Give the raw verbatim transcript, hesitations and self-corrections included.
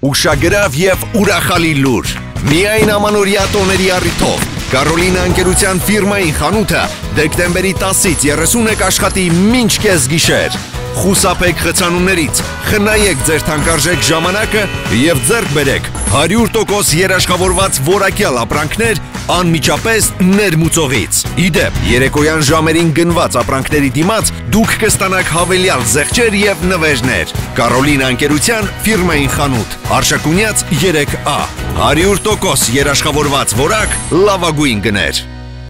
ուշագրավ եւ ուրախալի լուր։ Միայն ամանորյա տոների առիթով Կարոլինա ընկերության ֆիրմային խանութը դեկտեմբերի տասից երեսունը կաշխատի մինչ կեսգիշեր։ Խուսափեք խցանումներից, խնայեք ձեր թանկարժեք ժամանակը եւ ձեռք բերեք հարյուր տոկոս երաշխավորված որակյալ ապրանքներ անմիջապես ներմուծողից։ Իդեպ, երեկոյան ժամերին գնված ապրանքների դիմաց դուք կստանաք հավելյալ զեղչեր եւ նվերներ։ Կարոլինա ընկերության ֆիրմային խանութ, Արշակունյաց երեք A, հարյուր տոկոս երաշխավորված որակ, լավագույն գներ։